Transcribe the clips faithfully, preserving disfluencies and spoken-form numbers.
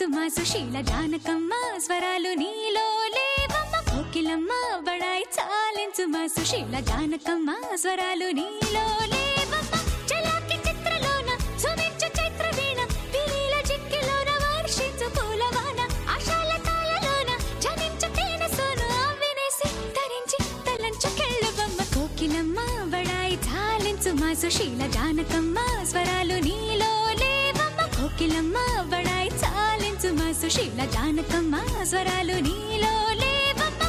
మా సుశీల జానకమ్మ స్వరాలు నీలో లేవమ్మ కోకిలమ్మ బడాయి చాలించు మా సుశీల జానకమ్మ స్వరాలు నీలో లేవమ్మ చలాకి చిత్రలోన సుమించు చైత్ర వీణ విలీల చిక్కిలోన వర్షించు పూలవాన ఆశాల తాళలోన జనించు తేనె సోను వినేసి తరించి తలంచు కెళ్ళబమ్మ కోకిలమ్మ బడాయి చాలించు మా సుశీల జానకమ్మ స్వరాలు నీలో లేవమ్మ కోకిలమ్మ బడాయి చాలించు మా సుశీల జానకమ్మ స్వరాలు నీలో లేవమ్మ.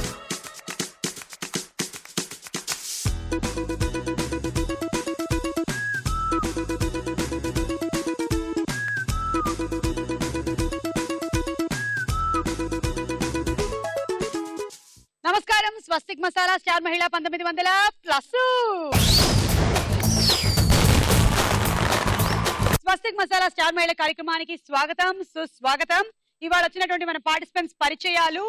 నమస్కారం. స్వస్తిక్ మసాలా స్టార్ మహిళ పంతొమ్మిది వందల ప్లస్ స్వస్తిక్ మసాలా స్టార్ మహిళ కార్యక్రమానికి స్వాగతం సుస్వాగతం. ఇవాళ వచ్చినటువంటి మన పార్టిసిపెంట్స్ పరిచయాలు.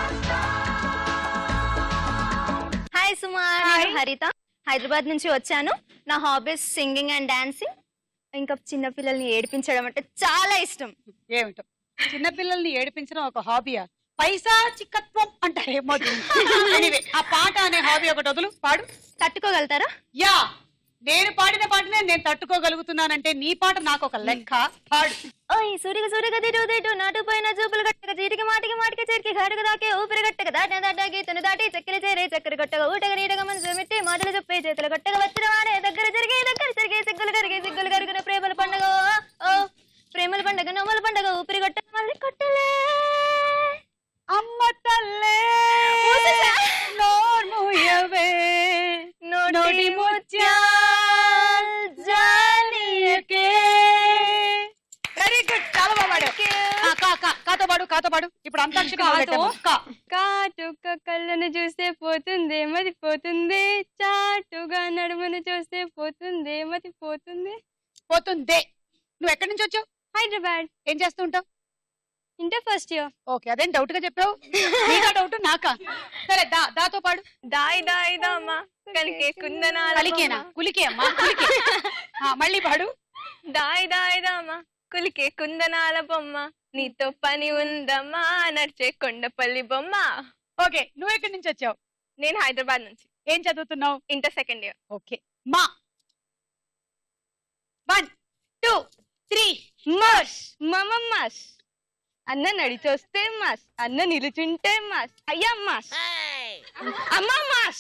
హాయ్ సుమా, నేను హరిత, హైదరాబాద్ నుంచి వచ్చాను. నా హాబీస్ సింగింగ్ అండ్ డాన్సింగ్, ఇంకా చిన్నపిల్లల్ని ఏడిపించడం అంటే చాలా ఇష్టం. ఏమిటో చిన్నపిల్లల్ని ఏడిపించడం ఒక హాబీయా? పైసా చిక్కత్వం అంటారేమో. ఆ పాట అనే హాబీ ఒకటి వదులు, పాడు. తట్టుకోగలుగుతారా? యా, నేను పాడిన పాటనే నేను తట్టుకోగలుగుతున్నానంటే నీ పాట నాకు ఒక లెక్క. పాడు. ఓయ్ సూరిగ సూరిగ దిటు దిటు నాటు పైన చూపులు గట్టక చీటికి మాటికి మాటికి చేరికి ఘాటుకు దాకే ఊపిరి గట్టక దాటిన దాటా గీతను దాటి చక్కెర చేరే చక్కెర గట్టగా ఊటగా నీటగా మనసు మెట్టి మాటలు చెప్పే చేతులు గట్టగా వచ్చిన వాడే దగ్గర జరిగే దగ్గర జరిగే సిగ్గులు కరిగే సిగ్గులు కరిగిన ప్రేమల పండగ ఓ ప్రేమల పండగ నవ్వుల పండగ ఊపిరి గట్టక మళ్ళీ కొట్టలే అమ్మ తల్లే నోర్ముయవే నోటి ముత్యాల్ జాలియకే. వెరీ గుడ్, చాలా బాగా పాడు. కాతో పాడు, కాతో పాడు. ఇప్పుడు అంతాక్షరి కాటుక కళ్ళను చూస్తే పోతుంది మతి పోతుంది, చాటుగా నడుమును చూస్తే పోతుంది మతి పోతుంది పోతుందే. నువ్వు ఎక్కడి నుంచి వచ్చావు? హైదరాబాద్. ఏం చేస్తూ ఉంటావు? Inter first year. ఓకే, అదేం డౌట్ గా చెప్పావు? నీకా డౌట్ నాకా? సరే దా దాతో పాడు. దాయి దాయి దామా కలికే కుందనాల కలికేనా? కులికే అమ్మా, కులికే. మళ్ళీ పాడు. దాయి దాయి దామా కులికే కుందనాల బొమ్మ, నీతో పని ఉందమ్మా నడిచే కొండపల్లి బొమ్మ. ఓకే, నువ్వు ఎక్కడి నుంచి వచ్చావు? నేను హైదరాబాద్ నుంచి. ఏం చదువుతున్నావు? Inter second year. ఓకే, మా వన్ టూ త్రీ మస్ మమ మస్, అన్న నడిచొస్తే మస్, అన్న నిలుచుంటే మస్, అయ్యా మస్, అమ్మ మస్.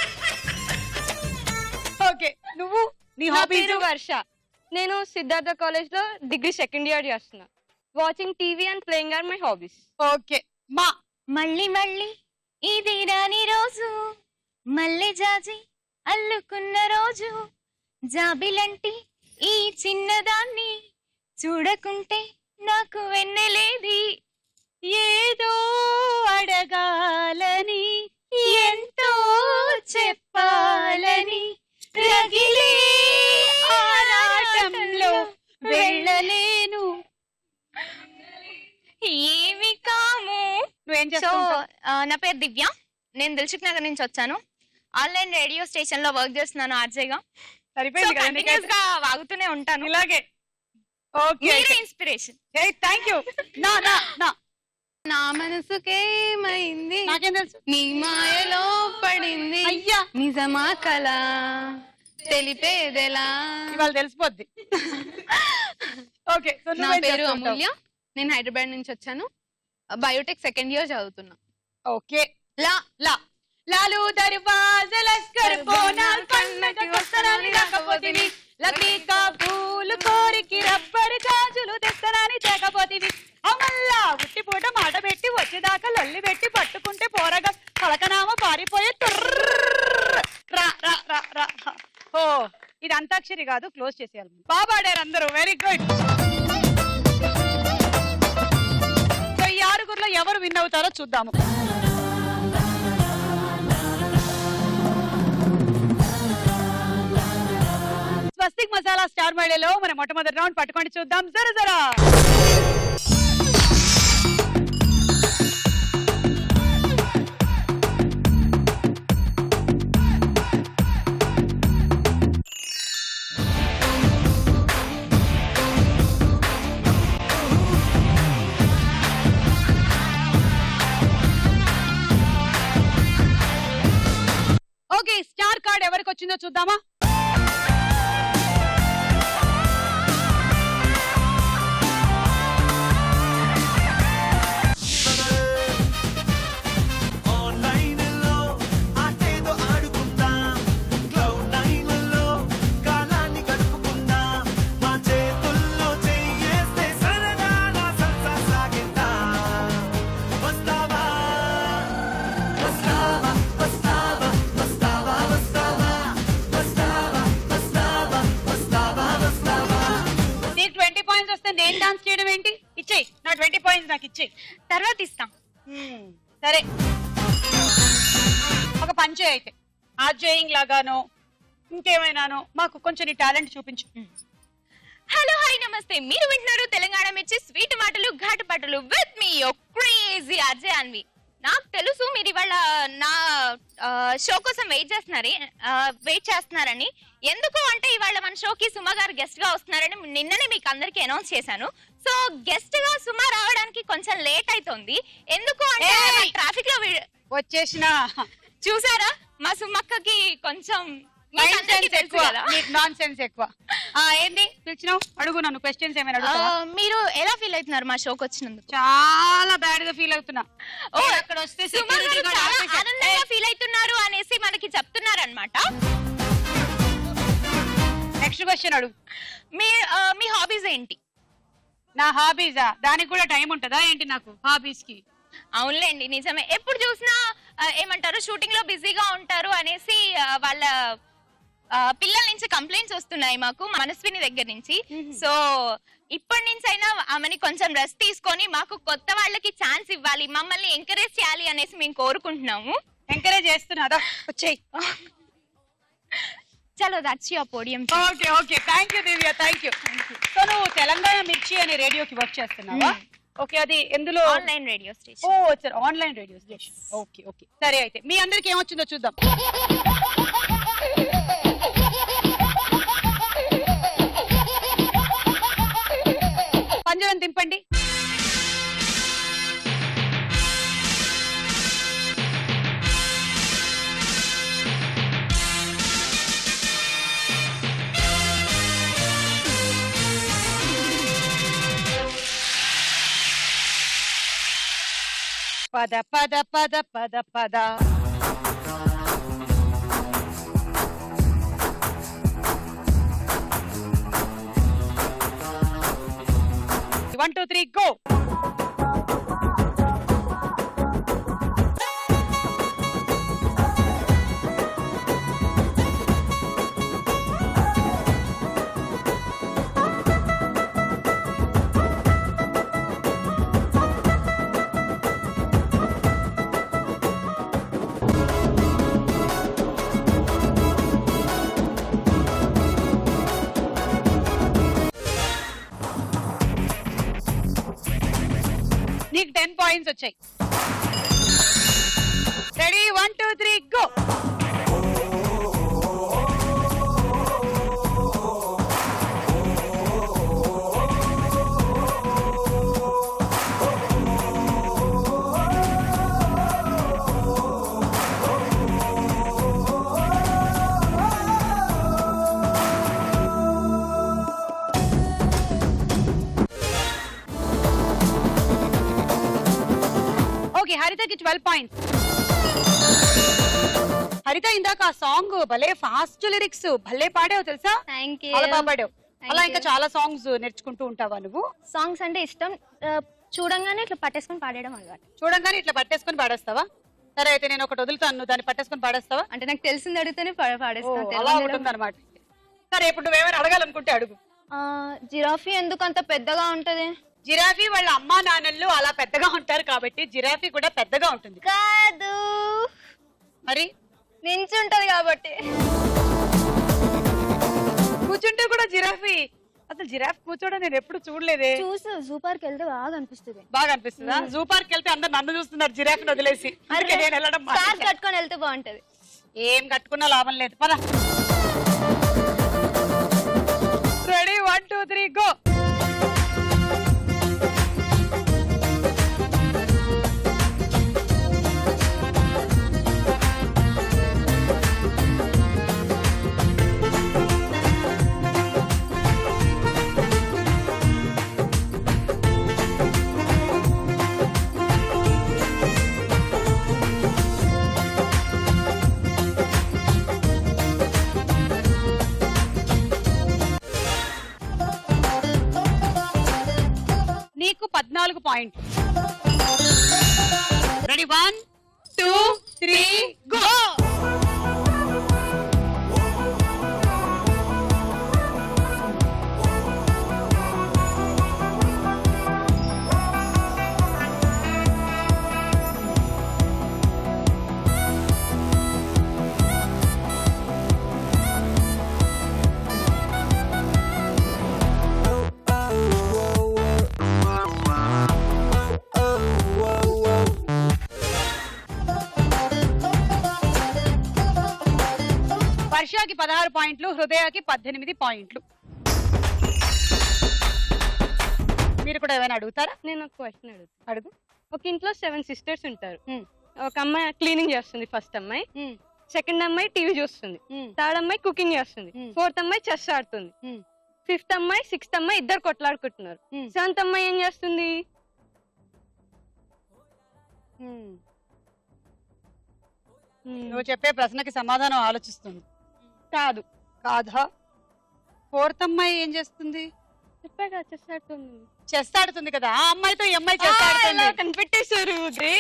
ఓకే, నువ్వు నీ నా హాబీస్? పేరు వర్ష, నేను సిద్ధార్థ కాలేజ్ లో డిగ్రీ సెకండ్ ఇయర్ చేస్తున్నా. Watching TV and playing are my hobbies. Okay, మా మళ్ళీ మళ్ళీ ఇది రాని రోజు, మల్లె జాజి అల్లుకున్న రోజు, జాబిలంటి ఈ చిన్నదాన్ని చూడకుంటే నాకు వెన్నెలేది, ఏదో అడగాలని ఎంతో చెప్పాలని రగిలే ఆరాటంలో వెళ్ళలేను. ఏమి కాము. నువ్వేం సో చేస్తావు? నా పేరు దివ్య, నేను దిల్సుఖ్ నగర్ నుంచి వచ్చాను. ఆన్లైన్ రేడియో స్టేషన్ లో వర్క్ చేస్తున్నాను ఆర్జేగా. సరిపోయింది కదా, కంటిన్యూస్ గా వాగుతూనే ఉంటాను. ఇలాగే. Okay, inspiration. Thank you. నా నా నా నా మనసుకేమైంది, నాకేం తెలుసు? నీ మాయలో పడింది, అయ్యా నిజమా కళ తెలిపేదెలా. ఇవాళ తెలిసిపోద్ది. ఓకే, సో నా పేరు అమూల్య, నేను హైదరాబాద్ నుంచి వచ్చాను. బయోటెక్ సెకండ్ ఇయర్ చదువుతున్నా. ఓకే, లా లా లాలు దర్వాజా లస్కర్ బోనాల్ పండగ వస్తరాని రాకపోతివి, లతీకా పూలు కోరికి రబ్బర్ గాజులు తెస్తనాని తేకపోతివి, అమల్లా ఉట్టి పూట మాట పెట్టి వచ్చేదాకా లొల్లి పెట్టి పట్టుకుంటే పోరగా పలకనామ పారిపోయే రా రా రా రా. ఓ, ఇది అంతాక్షరి కాదు, క్లోజ్ చేసేయాలి. బాగా పాడారు అందరూ, వెరీ గుడ్. సో ఈ ఆరుగురులో ఎవరు విన్ అవుతారో చూద్దాము. స్వస్తిక్ మసాలా స్టార్ మహిళలో మన మొట్టమొదటి రౌండ్ పట్టుకొని చూద్దాం. జరా జరా వచ్చిందో చూద్దామా? నేను డాన్స్ చేయడం ఏంటి? ఇచ్చేయి నా ట్వంటీ పాయింట్స్ నాకు ఇచ్చేయి, తర్వాత ఇస్తాం. సరే ఒక పని చేయి అయితే, ఆర్జేయింగ్ లాగానో ఇంకేమైనానో మాకు కొంచెం నీ టాలెంట్ చూపించు. హలో హాయ్ నమస్తే, మీరు వింటున్నారు తెలంగాణ మిర్చి స్వీట్ మాటలు ఘాటు పాటలు with me your crazy Ajay Anvi. నాకు తెలుసు మీరు ఇవాళ నా షో కోసం వెయిట్ చేస్తున్నారు వెయిట్ చేస్తున్నారని. ఎందుకు అంటే ఇవాళ మన షోకి సుమ గారు గెస్ట్ గా వస్తున్నారని నిన్ననే మీకు అందరికి అనౌన్స్ చేశాను. సో గెస్ట్ గా సుమ రావడానికి కొంచెం లేట్ అవుతుంది. ఎందుకు అంటే ట్రాఫిక్ లో వచ్చేసిన చూసారా మా సుమక్కకి కొంచెం నాన్ సెన్స్ ఎక్కువ. ఏంటి పిలిచినావు? అడుగు నన్ను క్వశ్చన్స్ ఏమైనా అడుగుతావా? మీరు ఎలా ఫీల్ అవుతున్నారు మా షోకి వచ్చినందుకు? చాలా బ్యాడ్ గా ఫీల్ అవుతున్నా. ఓ అక్కడ వస్తే ఆనందంగా ఫీల్ అవుతున్నారు అనేసి మనకి చెప్తున్నారు అనమాట. నెక్స్ట్ క్వశ్చన్ అడుగు. మీ మీ హాబీస్ ఏంటి? నా హాబీసా? దానికి కూడా టైం ఉంటుందా ఏంటి నాకు హాబీస్ కి? అవునులేండి నిజమే, ఎప్పుడు చూసినా ఏమంటారు షూటింగ్ లో బిజీగా ఉంటారు అనేసి వాళ్ళ పిల్లల నుంచి కంప్లైంట్స్ వస్తున్నాయి మాకు మనస్విని దగ్గర నుంచి. సో ఇప్పటి నుంచి అయినా ఆమెని కొంచెం రెస్ట్ తీసుకొని మాకు కొత్త వాళ్ళకి ఛాన్స్ ఇవ్వాలి, మమ్మల్ని ఎంకరేజ్ చేయాలి అనేసి మేము కోరుకుంటున్నాము. ఎంకరేజ్ చేస్తున్నారా? వచ్చేయి. చలో that's your podium. Okay okay thank you Divya, thank you. So నువ్వు తెలంగాణ మిర్చి అనే రేడియోకి వర్క్ చేస్తున్నావా? ఓకే, అది ఎందులో? Online radio station. ఓ సరే, online radio station. Okay okay సరే, అయితే మీ అందరికి ఏమొచ్చిందో చూద్దాం. పంజరం దింపండి. పద పద పద పద పద. One two three go. నీకు టెన్ పాయింట్స్ వచ్చాయి. Ready? One two three go. Okay, హరితకి ట్వెల్వ్ పాయింట్స్. హరిత ఇందాక ఆ సాంగ్ భలే ఫాస్ట్ లిరిక్స్ భలే పాడావు తెలుసా? చాలా బాగా పాడావు. అలా ఇంకా చాలా సాంగ్స్ నేర్చుకుంటూ ఉంటావా నువ్వు? సాంగ్స్ అంటే ఇష్టం, చూడంగానే ఇట్లా పట్టేసుకొని పాడేయడం అలవాటు. చూడంగానే ఇట్లా పట్టేసుకొని పాడేస్తావా? సరే అయితే నేను ఒకటి వదులుతాను, దాన్ని పట్టేసుకొని పాడేస్తావా? అంటే నాకు తెలిసింది అడిగితేనే పాడేస్తాను. అలా ఉంటుంది అనమాట. సరే ఇప్పుడు నువ్వేమైనా అడగాలనుకుంటే అడుగు. జిరాఫీ ఎందుకు అంత పెద్దగా ఉంటది? జిరాఫీ వాళ్ళ అమ్మా నాన్నలు అలా పెద్దగా ఉంటారు కాబట్టి జిరాఫీ కూడా పెద్దగా ఉంటుంది. కాదు, మరి నించుంటది కాబట్టి. కూర్చుంటే కూడా జిరాఫీ? అసలు జిరాఫ్ కూర్చోడం నేను ఎప్పుడు చూడలేదే. చూసు జూ పార్క్ వెళ్తే బాగా అనిపిస్తుంది. బాగా అనిపిస్తుందా? జూ పార్క్ వెళ్తే అందరు నన్ను చూస్తున్నారు జిరాఫ్ వదిలేసి. నేను వెళ్ళడం కట్టుకొని వెళ్తే బాగుంటది. ఏం కట్టుకున్నా లాభం లేదు. పద. Ready? One two three go. పద్నాలుగు point. Ready, one two three go. వర్షాకి పదహారు పాయింట్లు, హృదయకి పద్దెనిమిది పాయింట్లు. మీరు కూడా ఏమైనా అడుగుతారా? నేను ఒక క్వశ్చన్ అడుగుతాను. అడుగు. ఒక ఇంట్లో సెవెన్ సిస్టర్స్ ఉంటారు. ఒక అమ్మాయి క్లీనింగ్ చేస్తుంది, ఫస్ట్ అమ్మాయి. సెకండ్ అమ్మాయి టీవీ చూస్తుంది, థర్డ్ అమ్మాయి కుకింగ్ చేస్తుంది, ఫోర్త్ అమ్మాయి చెస్ ఆడుతుంది, ఫిఫ్త్ అమ్మాయి సిక్స్త్ అమ్మాయి ఇద్దరు కొట్లాడుకుంటున్నారు. సెవెంత్ అమ్మాయి ఏం చేస్తుంది? నువ్వు చెప్పే ప్రశ్నకి సమాధానం ఆలోచిస్తుంది. కాదు. కాదా? ఫోర్త్ అమ్మాయి ఏం చేస్తుంది? చెప్పాగా చెస్ ఆడుతుంది. చెస్ ఆడుతుంది కదా, ఆ అమ్మాయితో ఈ అమ్మాయి చెస్ ఆడుతుంది. కనిపెట్టేశారు.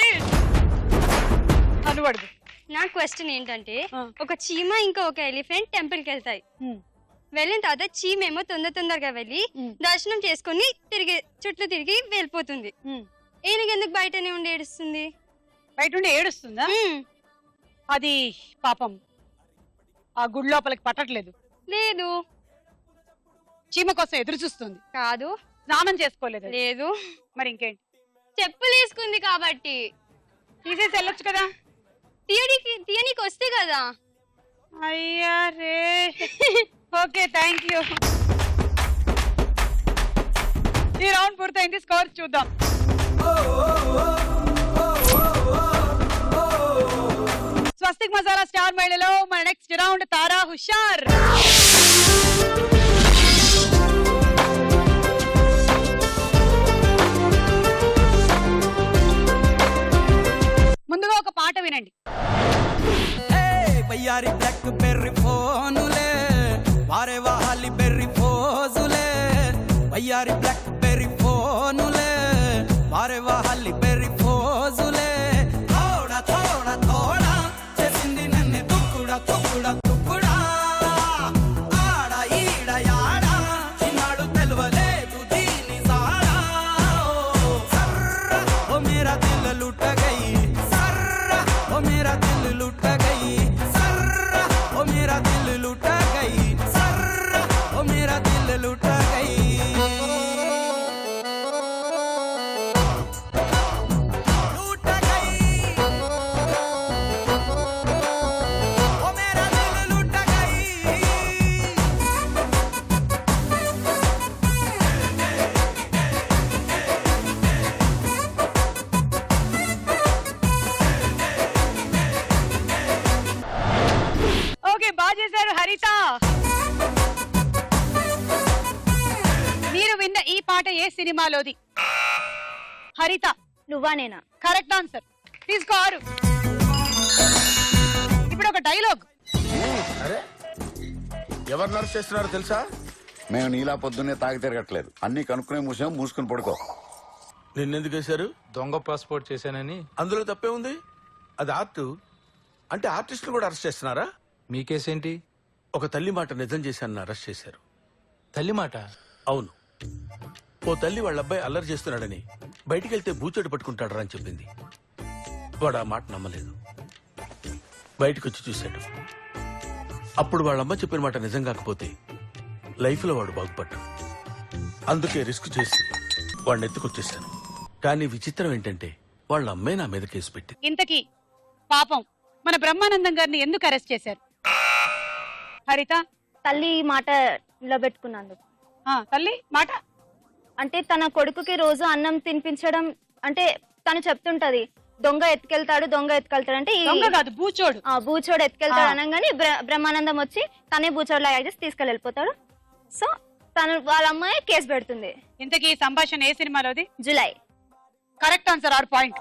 నువ్వు అడుగు. నా క్వశ్చన్ ఏంటంటే, ఒక చీమ ఇంకా ఒక ఎలిఫెంట్ టెంపుల్ కి వెళ్తాయి. వెళ్ళిన తర్వాత చీమ ఏమో తొందర తొందరగా వెళ్ళి దర్శనం చేసుకుని తిరిగి చుట్టూ తిరిగి వెళ్ళిపోతుంది. ఈయనకి ఎందుకు బయటనే ఉండి ఏడుస్తుంది? బయట ఉండి ఏడుస్తుందా? అది పాపం ఆ గుడి లోపలికి పట్టట్లేదు. లేదు. చీమ కోసం ఎదురు చూస్తుంది. కాదు. స్నానం చేసుకోలేదు. లేదు. మరి ఇంకేంటి? చెప్పులు వేసుకుంది కాబట్టి. తీసేసి వెళ్ళొచ్చు కదా. తీయడానికి తీయనికి వస్తే కదా. అయ్యా రే. Okay, thank you. ఈ రౌండ్ పూర్తయింది. స్కోర్ చూద్దాం. స్వస్తిక్ మసాలా స్టార్ మహిళలో మన నెక్స్ట్ రౌండ్ తారా హుషార్. ముందుగా ఒక పాట వినండి. వయ్యారి బ్లాక్ బెర్రీ ఫోనులే వారే వాహాలి బెర్రీ ఫోజులే వయ్యారి బ్లాక్ బెర్రీ ఫోనులే వారే వాహాలి బెర్రీ ఫోజులే థోడా థోడా థోడా చేసింది నన్ను తుక్కుడా తుక్కుడా తుక్కుడా ఆడ ఈడ యాడ చిన్నాడు తెలవలేదు దీని సాడా సర్ర ఓ మేరా దిల్ లుట గయి సర్ర ఓ మేరా దిల్ లుట గయి సర్ర ఓ మేరా దిల్ లుట గయి సర్ర ఓ మేరా దిల్ లుట గయి ఓకే, బాగా చేశారు హరిత. మీరు విన్న ఈ పాట ఏ సినిమాలోది? హరిత. నువ్వా నేనా? Correct answer. తీసుకోరు. ఇప్పుడు ఒక డైలాగ్. అరే ఎవరు నర్స్ చేస్తున్నారో తెలుసా? మేము నీలా పొద్దున్నే తాగి తిరగట్లేదు. అన్ని కనుక్కునే మూసాం, మూసుకుని పడుకో. నిన్నెందుకు వేశారు? దొంగ పాస్పోర్ట్ చేశానని. అందులో తప్పే ఉంది. అది ఆర్ట్. అంటే ఆర్టిస్టులు కూడా అరెస్ట్ చేస్తున్నారా? మీ కేసేంటి? ఒక తల్లి మాట నిజం చేశానని అరెస్ట్ చేశారు. తల్లి మాట? అవును. ఓ తల్లి వాళ్ళ అబ్బాయి అల్లరి చేస్తున్నాడని బయటికి వెళ్తే బూచోడు పట్టుకుంటాడరా అని చెప్పింది. వాడు ఆ మాట నమ్మలేదు. బయటకు వచ్చి చూశాడు. అప్పుడు వాళ్ళమ్మ చెప్పిన మాట నిజం కాకపోతే లైఫ్లో వాడు బాగుపడ్డు. అందుకే రిస్క్ చేసి వాడిని ఎత్తుకొచ్చేసాను. కానీ విచిత్రం ఏంటంటే వాళ్ళ అమ్మాయి నా మీద కేసు పెట్టింది. ఇంతకీ పాపం మన బ్రహ్మానందం గారిని ఎందుకు అరెస్ట్ చేశారు? హరిత. తల్లి మాట నిలబెట్టుకున్నందుకు. తల్లి మాట అంటే తన కొడుకుకి రోజు అన్నం తినిపించడం, అంటే తను చెప్తుంటది దొంగ ఎత్తుకెళ్తాడు దొంగ ఎత్తుకెళ్తాడు అంటే దొంగ కాదు బూచోడు. బూచోడు ఎత్తుకెళ్తాడు అనగానే బ్రహ్మానందం వచ్చి తనే బూచోడు లాగా చేసి తీసుకెళ్ళి వెళ్ళిపోతాడు. సో తను వాళ్ళ అమ్మాయి కేసు పెడుతుంది. ఇంతకీ సంభాషణ ఏ సినిమాలోది? జులై. Correct answer. ఆరు పాయింట్.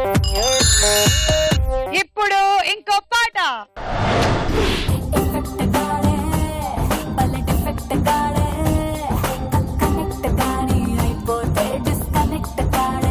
ఇప్పుడు ఇంకో పాట. కనెక్ట్ కానీ అయిపోతే డిస్కనెక్ట్ కానీ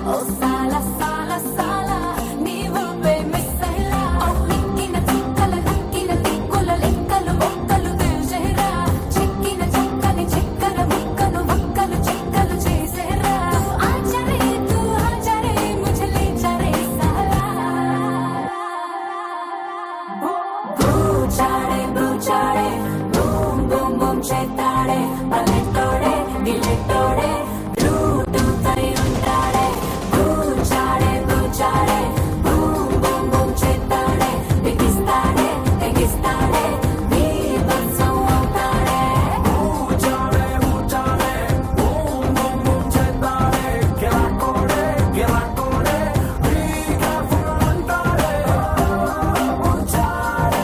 ఓ సాలా సాలా సాలా నీవు మిస్సైలా నిక్కిన చుక్కల నక్కిన తిక్కుల లెక్కలు ఒక్కలు తెలిసేరా చెక్కిన చక్కని చెక్కర ముక్కలు వక్కలు చెక్కలు చేసేరా ఆచరే తూ ఆచరే ముझे ले चरे साला బూచాడే బూచాడే బూమ్ బూమ్ బూమ్ చేతాడే పల్లెటోడే దిల్లెటోడే రూటు తై ఉంటాడే బూచాడే బూచాడే బూమ్ బూమ్ బూమ్ చేతాడే బిగిస్తాడే తెగిస్తాడే బీభత్సం అవుతాడే బూచాడే బూచాడే బూమ్ బూమ్ బూమ్ చేతాడే గిరాకోడే గిరాకోడే బీగఫుల్ అంటాడే బూచాడే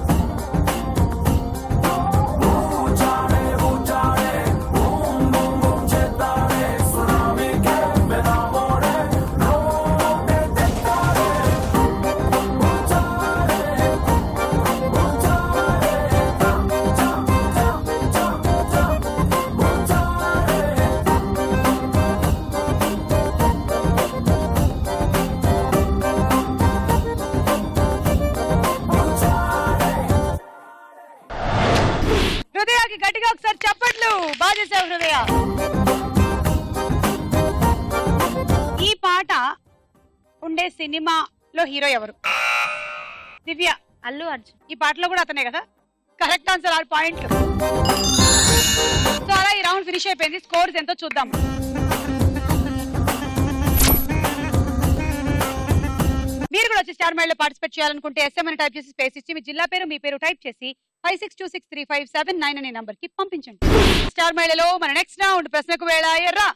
బూచాడే బూచాడే బూమ్ బూమ్ బూమ్ చేతాడే సునామీ కే బెనామోడే రోటే తెస్తాడే హృదయాకి గట్టిగా ఒకసారి చప్పట్లు. బాగా చేసావు హృదయ. ఈ పాట ఉండే సినిమాలో హీరో ఎవరు? దివ్య. అల్లు అర్జున్. ఈ పాటలో కూడా అతనే కదా? Correct answer. ఆరు పాయింట్లు. సో అలా ఈ రౌండ్ ఫినిష్ అయిపోయింది. స్కోర్స్ ఎంతో చూద్దాం. మీరు కూడా వచ్చి స్టార్ మైల్ లో పార్టిసిపేట్ చేయాలనుకుంటే ఎస్ఎం అని టైప్ చేసి స్పేస్ ఇచ్చి మీ జిల్లా పేరు మీ పేరు టైప్ చేసి five six two six three five seven nine అనే నంబర్ కి పంపించండి. స్టార్ మైలలో మన నెక్స్ట్ రౌండ్ ప్రశ్నకు వేళ ఎర్రా.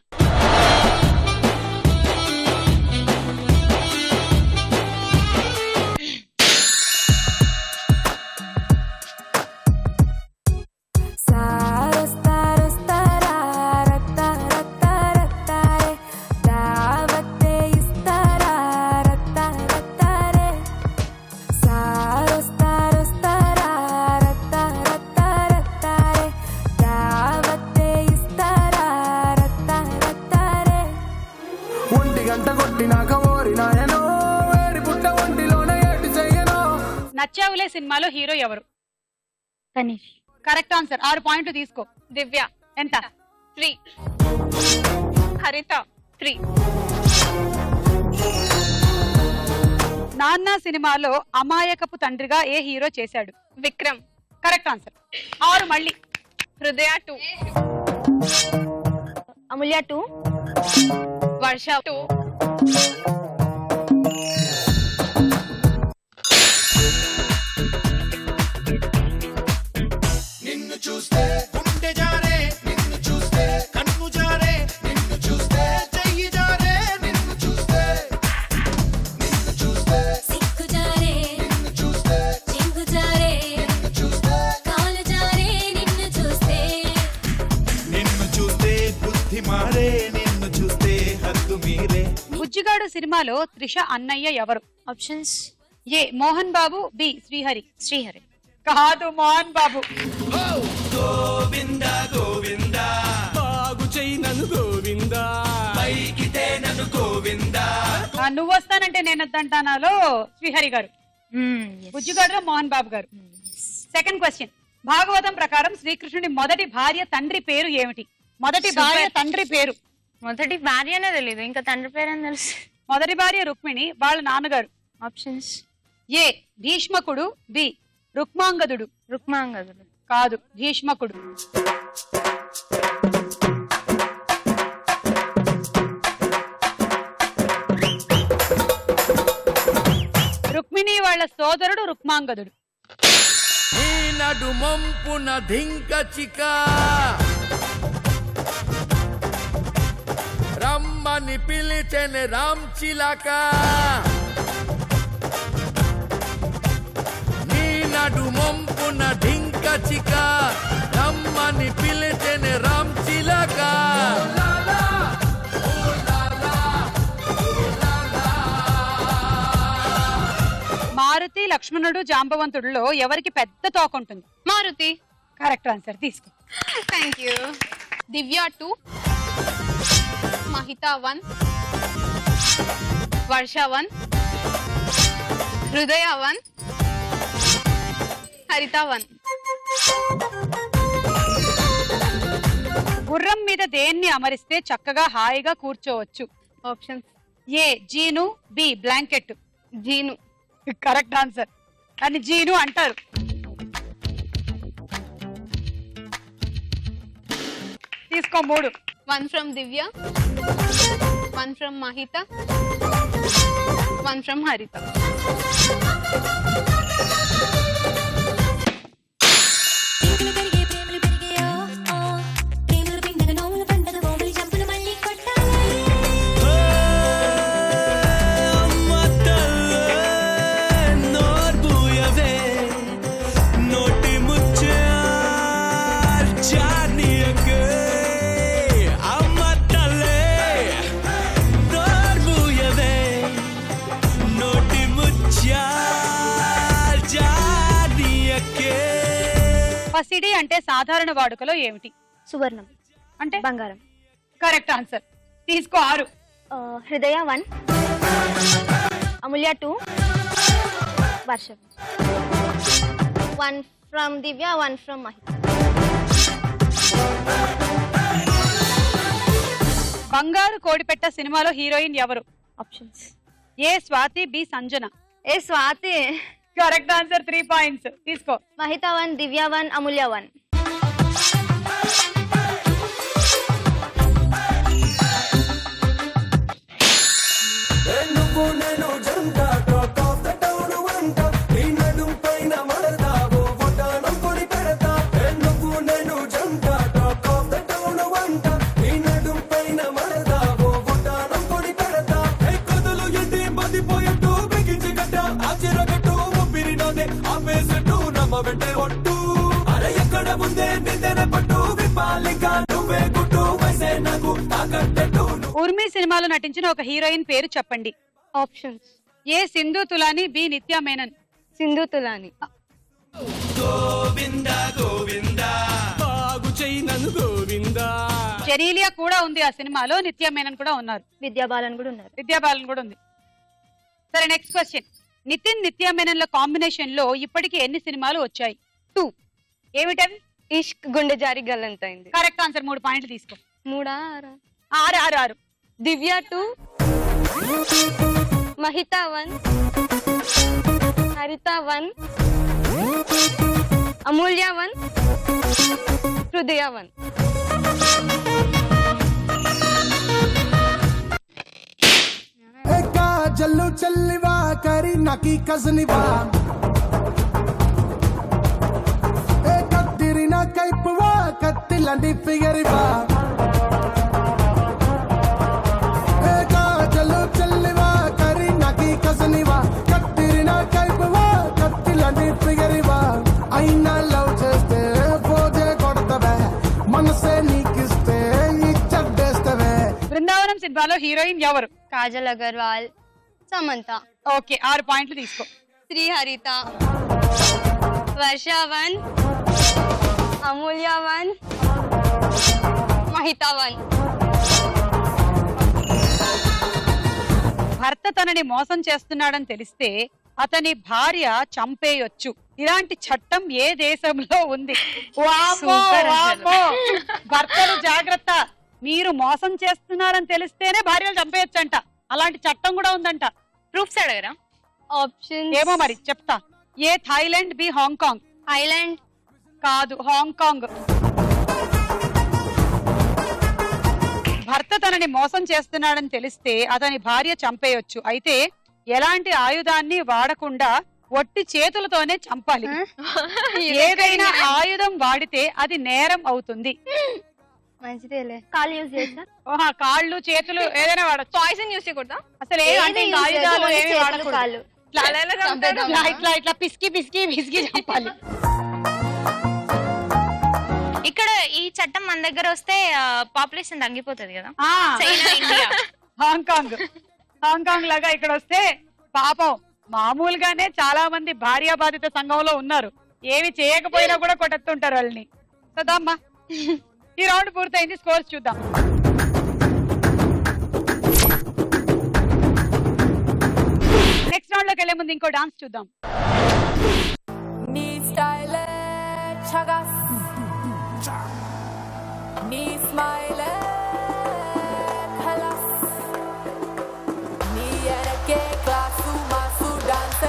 నచ్చావులే సినిమాలో హీరో ఎవరు? తనీష్. Correct answer. ఆరు పాయింట్లు తీసుకో. దివ్య. ఎంత? త్రీ. హరిత. త్రీ. నాన్న సినిమాలో అమాయకపు తండ్రిగా ఏ హీరో చేశాడు? విక్రమ్. Correct answer. ఆరు మళ్ళీ. Hrudaya. Two. Amulya. Two. Varsha. Two. నిన్ను చూస్తే గుండె జారే నిన్ను చూస్తే కన్ను జారే నిన్ను చూస్తే చెయ్యి జారే నిన్ను చూస్తే నిన్ను చూస్తే సిక్కు జారే నిన్ను చూస్తే చింగు జారే నిన్ను చూస్తే కాలు జారే నిన్ను చూస్తే నిన్ను చూస్తే బుద్ధి మారే నిన్ను చూస్తే హద్దు మీరే. బుజ్జిగాడు సినిమాలో త్రిష అన్నయ్య ఎవరు? Options. A Mohan Babu, B Srihari. Srihari. కాదు, మోహన్ బాబు. గోవింద గోవింద బాగు చెయ్యి నన్ను గోవింద పైకితే నన్ను గోవింద. ఆ, నువ్వు వస్తానంటే నేను వద్దంటానాలో శ్రీహరి గారు. బుజ్జిగాడు మోహన్ బాబు గారు. Second question. భాగవతం ప్రకారం శ్రీకృష్ణుడి మొదటి భార్య తండ్రి పేరు ఏమిటి? మొదటి భార్య తండ్రి పేరు. మొదటి భార్యనే తెలీదు, ఇంకా తండ్రి పేరని తెలుసు. మొదటి భార్య రుక్మిణి, వాళ్ళ నాన్నగారు. ఆప్షన్స్. ఏ భీష్మకుడు, బి రుక్మాంగదుడు. రుక్మాంగదుడు. కాదు, భీష్మకుడు. రుక్మిణి వాళ్ళ సోదరుడు రుక్మాంగదుడు. నడు మంపున ధింక చిక రమ్మని పిలిచెని రామ్ చిలక నీ నడు మంపున ధింక చిక రమ్మని పిలిచెని రామ్ చిలక. మారుతి, లక్ష్మణుడు, జాంబవంతుడిలో ఎవరికి పెద్ద తోక ఉంటుంది? మారుతి. Correct answer. తీసుకో. Thank you. Divya two, Mahitha one, Varsha one, Hrudaya one, Haritha one. గుర్రం మీద దేన్ని అమరిస్తే చక్కగా హాయిగా కూర్చోవచ్చు? ఆప్షన్స్ ఏ జీను, బి బ్లాంకెట్. జీను కరెక్ట్ ఆన్సర్. అని జీను అంటారు. తీసుకో మూడు. One from Divya, one from Mahitha, one from Haritha. పసిడి అంటే సాధారణ వాడుకలో ఏమిటి? సువర్ణం అంటే బంగారం. Correct answer. తీసుకో ఆరు. Hrudaya one, Amulya two, Varsha one from Divya, one from Mahitha. బంగారు కోడిపెట్ట సినిమాలో హీరోయిన్ ఎవరు? Options A Swathi, B Sanjana. A Swathi. Correct answer. Three points. తీసుకో. Mahitha one, Divya one, Amulya one. Urmi సినిమాలో నటించిన ఒక హీరోయిన్ పేరు చెప్పండి. Options A Sindhu Tolani, B Nithya Menon. Sindhu Tolani. Genelia కూడా ఉంది ఆ సినిమాలో. నిత్యా మేనన్ కూడా ఉన్నారు. విద్యాబాలన్ కూడా ఉన్నారు. విద్యాబాలన్ కూడా ఉంది. సరే నెక్స్ట్ క్వశ్చన్. నితిన్ నిత్యా మేనన్ల కాంబినేషన్ లో ఇప్పటికి ఎన్ని సినిమాలు వచ్చాయి? టూ. ఏమిటవి? ఇష్క్, గుండె జారి గల్లంతైంది. Correct answer. మూడు పాయింట్లు తీసుకో. మూడా? ఆరు ఆరు ఆరు. Divya two, Mahitha one, Haritha one, Amulya one, Hrudaya one. జల్లు చల్లివా కరి నకి కజనివా ఏ కత్తిరిన కైపువా కత్తిలండి ఫిగరివా ఏ జల్లు చల్లివా కరి నకి కజనివా కత్తిరిన కైపువా కత్తిలండి ఫిగరివా అయినా లవ్ చేస్తే పోజే కొడతవే మనసే నీకిస్తే ఇచ్చడ్డేస్తవే. బృందావనం సినిమాలో హీరోయిన్ ఎవరు? కాజల్ అగర్వాల్, సమంత. ఓకే, ఆరు పాయింట్లు తీసుకో. Sri Haritha, Varsha one, Amulya one, Mahitha one. భర్త తనని మోసం చేస్తున్నాడని తెలిస్తే అతని భార్య చంపేయొచ్చు. ఇలాంటి చట్టం ఏ దేశంలో ఉంది? వామ్మో, వామ్మో. భర్తలు జాగ్రత్త. మీరు మోసం చేస్తున్నారని తెలిస్తేనే భార్యలు చంపేయొచ్చంట. అలాంటి చట్టం కూడా ఉందంట. ప్రూఫ్స్ అడగరా? ఆప్షన్ ఏమో మరి చెప్తా. A Thailand, B Hong Kong. Thailand కాదు, హాంకాంగ్. భర్త తనని మోసం చేస్తున్నాడని తెలిస్తే అతని భార్య చంపేయొచ్చు. అయితే ఎలాంటి ఆయుధాన్ని వాడకుండా ఒట్టి చేతులతోనే చంపాలి. ఏదైనా ఆయుధం వాడితే అది నేరం అవుతుంది. మంచిదేలే. కాళ్ళు యూజ్ చేస్తా. ఓహా, కాళ్ళు చేతులు ఏదైనా వాడచ్చు. పాయిజన్ యూస్ చేయకూడదా? అసలు ఏ అంటే ఇంకా ఆయుధాలు ఏమి వాడకూడదు. కాళ్ళు ఇట్లా ఇట్లా ఇట్లా పిసికి పిసికి పిసికి చంపాలి. ఇక్కడ ఈ చట్టం మన దగ్గర వస్తే పాపులేషన్ తగ్గిపోతుంది కదా. ఆ, చైనా, ఇండియా. హాంకాంగ్ హాంకాంగ్ లాగా ఇక్కడ వస్తే పాపం మామూలుగానే చాలా మంది భార్యాబాధిత సంఘంలో ఉన్నారు. ఏమి చేయకపోయినా కూడా కొట్టెత్తుంటారు వాళ్ళని. సదామ్మా, ఈ రౌండ్ పూర్తయింది. స్కోర్స్ చూద్దాం. వెళ్లే ముందు ఇంకో డాన్స్ చూద్దాం. నీ స్టైల్ చగస్ నీ స్మైల్ ఖలాస్ నీ ఎనకే క్లాసు మాసు డాన్స్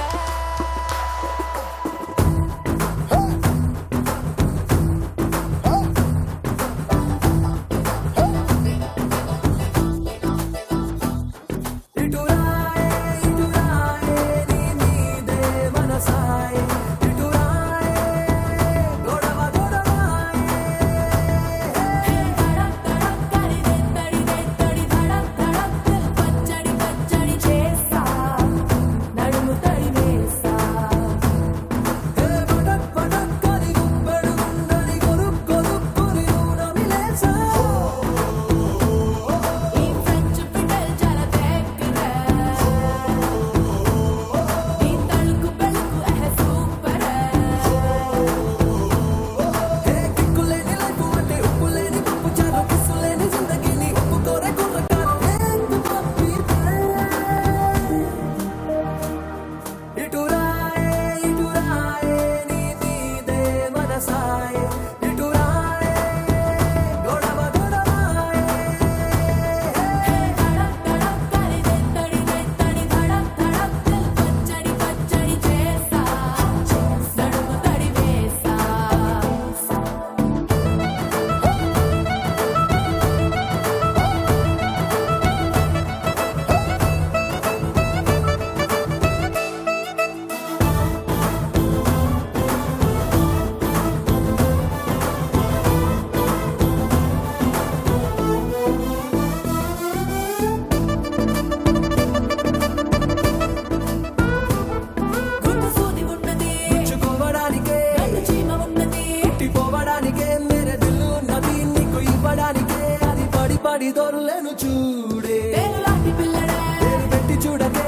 దొరలను చూడే పెట్టి చూడకే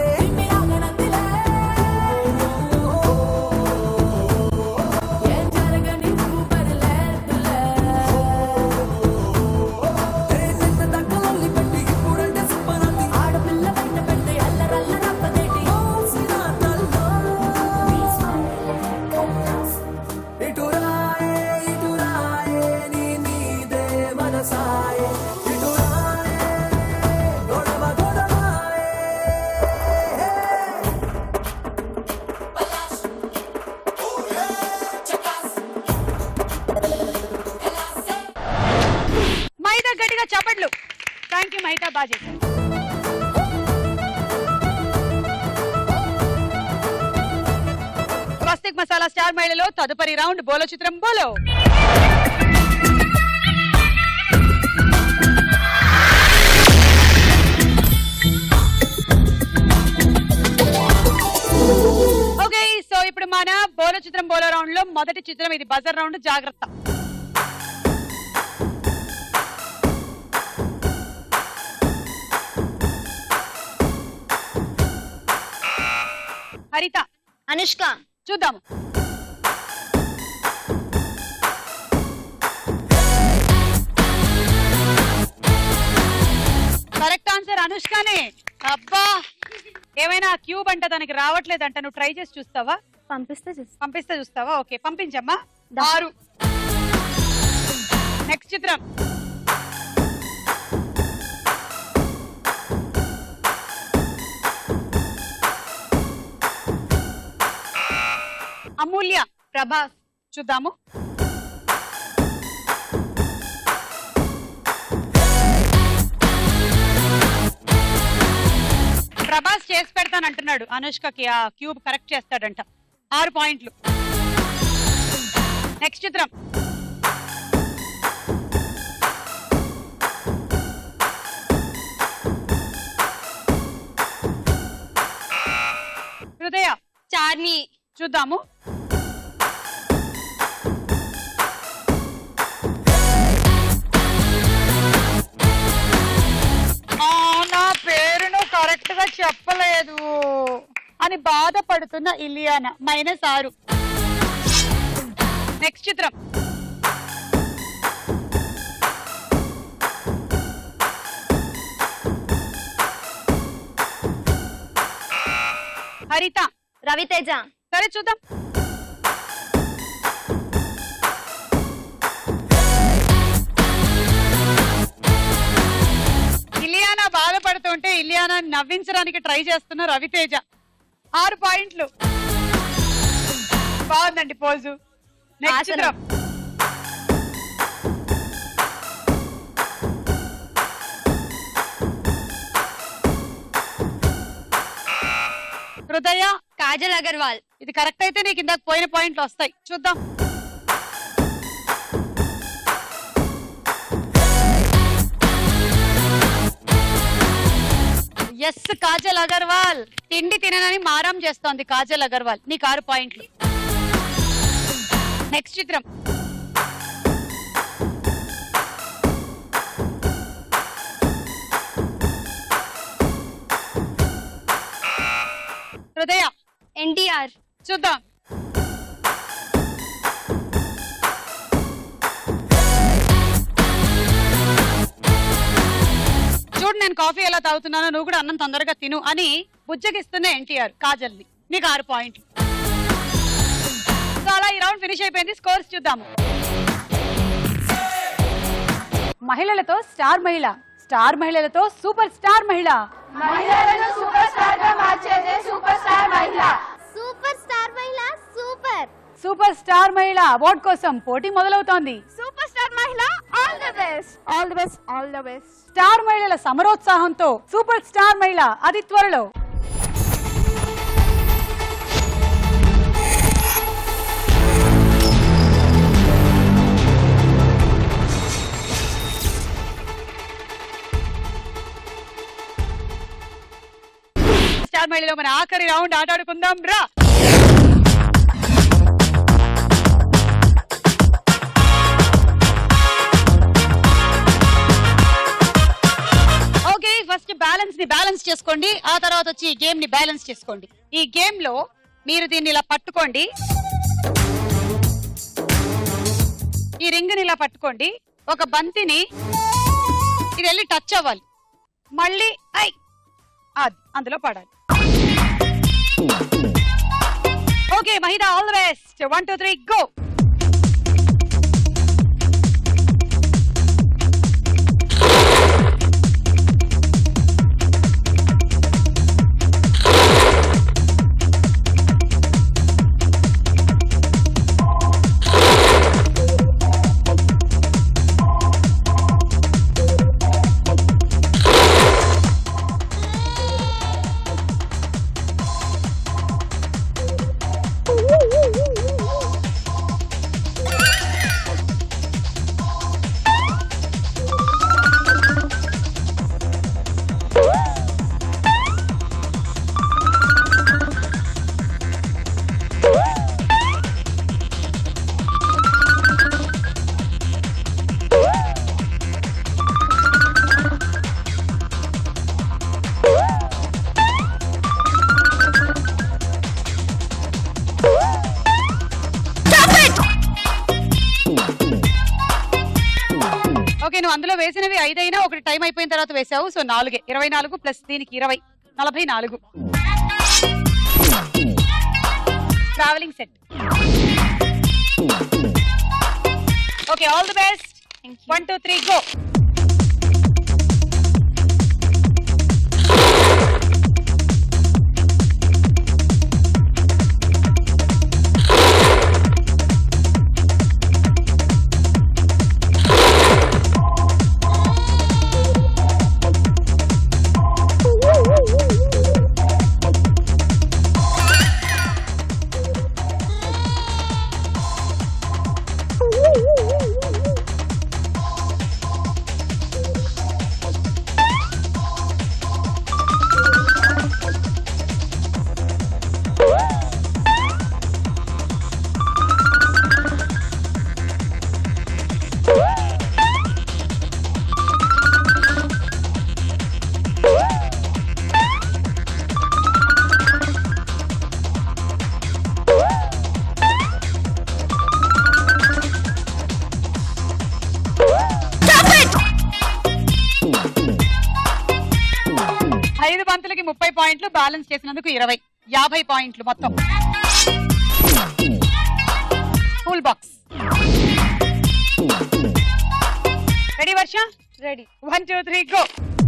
చప్పట్లు. థ్యాంక్ యూ మైతా, బాగా చేశారు. స్వస్తిక్ మసాలా స్టార్ మహిళలో తదుపరి రౌండ్ బోలో చిత్రం బోలో. ఓకే, సో ఇప్పుడు మన బోలో చిత్రం బోలో రౌండ్ లో మొదటి చిత్రం ఇది బజర్ రౌండ్. జాగ్రత్త. హరిత, అనుష్క. చూద్దాము. కరెక్ట్ ఆన్సర్ అనుష్కనే. అబ్బా, ఏమైనా క్యూబ్ అంట తనకి రావట్లేదంట, నువ్వు ట్రై చేసి చూస్తావా? పంపిస్తే పంపిస్తే చూస్తావా? ఓకే, పంపించమ్మా. ఆరు. నెక్స్ట్ చిత్రం. అమూల్య, ప్రభాస్. చూద్దాము. ప్రభాస్ చేసి పెడతానంటున్నాడు అనుష్కకి, ఆ క్యూబ్ కరెక్ట్ చేస్తాడంట. ఆరు పాయింట్లు. నెక్స్ట్ చిత్రం. హృదయ, చార్మి. చూద్దాము. నా పేరును కరెక్ట్ గా చెప్పలేదు అని బాధపడుతున్న ఇలియానా. మైనస్ ఆరు. నెక్స్ట్ చిత్రం. హరిత, రవితేజ. సరే చూద్దాం. ఇలియానా బాధపడుతుంటే ఇలియానా నవ్వించడానికి ట్రై చేస్తున్న రవితేజ. ఆరు పాయింట్లు. బాగుందండి పోజు. నెక్స్ట్ చిత్రం. హృదయ. కాజల్ అగర్వాల్. ఇది కరెక్ట్ అయితే నీకు ఇందాక పోయిన పాయింట్లు వస్తాయి. చూద్దాం. ఎస్ కాజల్ అగర్వాల్. తిండి తిననని మారం చేస్తోంది కాజల్ అగర్వాల్. నీకు ఆరు పాయింట్లు. నెక్స్ట్ చిత్రం. హృదయ. ఎన్టీఆర్. చూద్దాం. చూడు నేను కాఫీ ఎలా తాగుతున్నానో నువ్వు కూడా అన్నం తొందరగా తిను అని బుజ్జగిస్తున్న ఎన్టీఆర్ కాజల్ని. నీకు ఆరు పాయింట్లు. సో అలా ఈ రౌండ్ ఫినిష్ అయిపోయింది. స్కోర్స్ చూద్దాము. మహిళలతో స్టార్ మహిళ, స్టార్ మహిళలతో సూపర్ స్టార్ మహిళ, మహిళలను సూపర్ స్టార్ గా మార్చేదే సూపర్ స్టార్ మహిళ. సూపర్ స్టార్ మహిళ సూపర్. సూపర్ స్టార్ మహిళ అవార్డు కోసం పోటీ మొదలవుతోంది. సూపర్ స్టార్ మహిళ all the best all the best all the best. Star మహిళల సమరోత్సాహంతో సూపర్ స్టార్ మహిళ అతి త్వరలో. స్టార్ మహిళలో మన ఆఖరి రౌండ్ ఆటాడుకుందాం రా. ఓకే, ఫస్ట్ బ్యాలెన్స్ ని బ్యాలెన్స్ చేసుకోండి. ఆ తర్వాత వచ్చి ఈ గేమ్ ని బ్యాలెన్స్ చేసుకోండి. ఈ గేమ్ లో మీరు దీన్ని ఇలా పట్టుకోండి. ఈ రింగ్ ని ఇలా పట్టుకోండి. ఒక బంతిని ఇది వెళ్ళి టచ్ అవ్వాలి. మళ్ళీ ఐ అది అందులో పడాలి. Okay Mahida, all the best. One two three go. Okay, నువ్వు అందులో వేసినవి ఐదైనా ఒకటి టైం అయిపోయిన తర్వాత వేసావు. సో నాలుగే. ఇరవై నాలుగు ప్లస్ దీనికి ఇరవై, నలభై నాలుగు. Travelling set. Okay, all the best. One two three go. ఐదు బంతులకి ముప్పై పాయింట్లు, బ్యాలెన్స్ చేసినందుకు ఇరవై. యాభై పాయింట్లు మొత్తం. Full box ready Varsha? Ready. One two three go.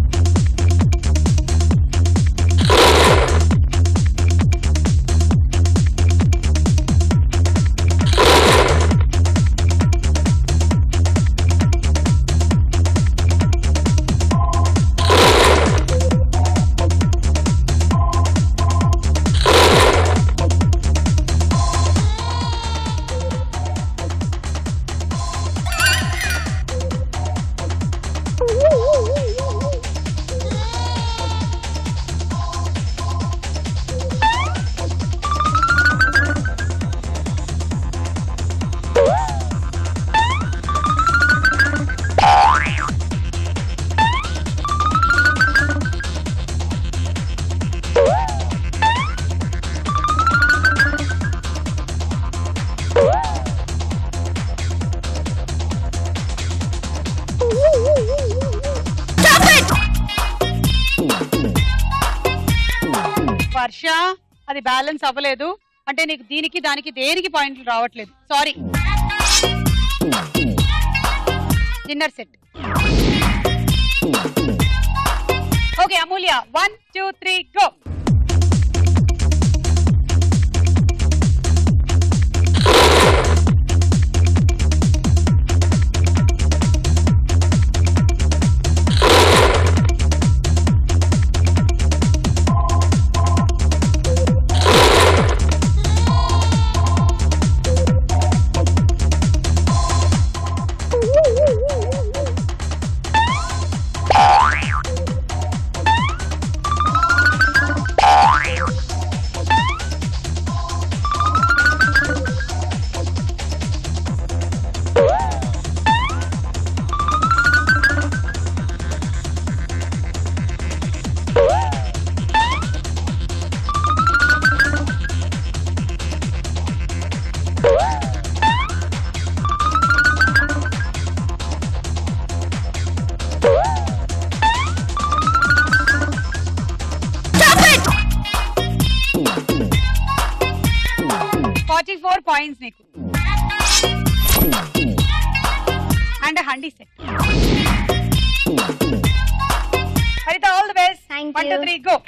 Varsha అది బ్యాలెన్స్ అవ్వలేదు అంటే నీకు దీనికి దానికి దేనికి పాయింట్లు రావట్లేదు. Sorry. Dinner set. Okay Amulya one two three go. Forty four points నీకు and handi set. Haritha all the best. One two three go.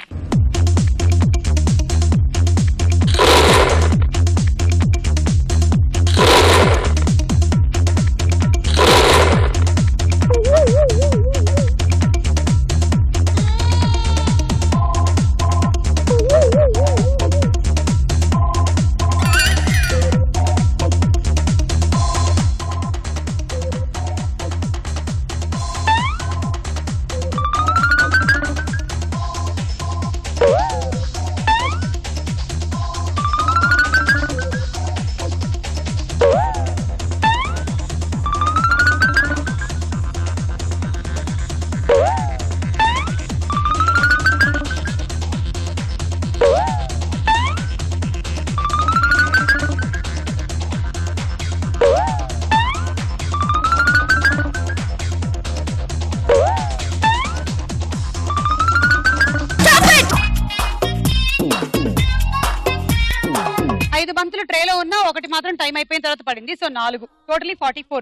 ఐదు బంతులు ట్రేలో ఉన్నా ఒకటి మాత్రం టైం అయిపోయిన తర్వాత పడింది. సో నాలుగు totally forty four.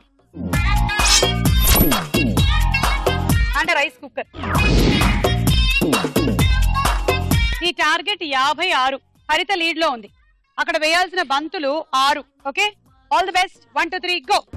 And rice cooker. ఈ టార్గెట్ యాభై ఆరు. హరిత లీడ్ లో ఉంది. అక్కడ వేయాల్సిన బంతులు ఆరు. Okay all the best. One two three go.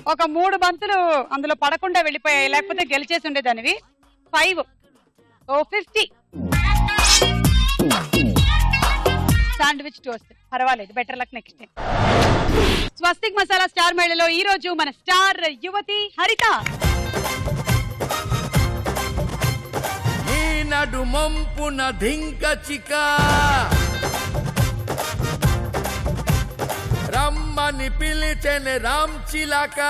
ఒక మూడు బంతులు అందులో పడకుండా వెళ్ళిపోయాయి, లేకపోతే గెలిచేసి ఉండేదానివి. Five o fifty. Sandwich toast పర్వాలేదు, better luck next time. Swastik masala star మేళలో ఈ రోజు మన స్టార్ యువతి హరిత. నడు మంపున ధింక చిక రమ్మని పిలిచెని రామ్ చిలక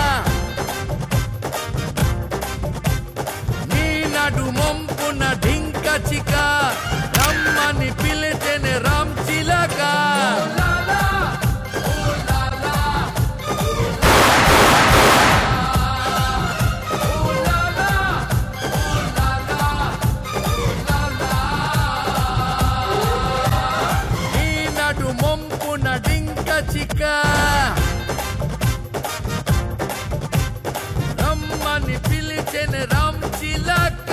నీ నడు మంపున ధింక చిక రమ్మని పిలిచెని రామ్ చిలక రమ్మని పిలిచెని రామ్ చిలక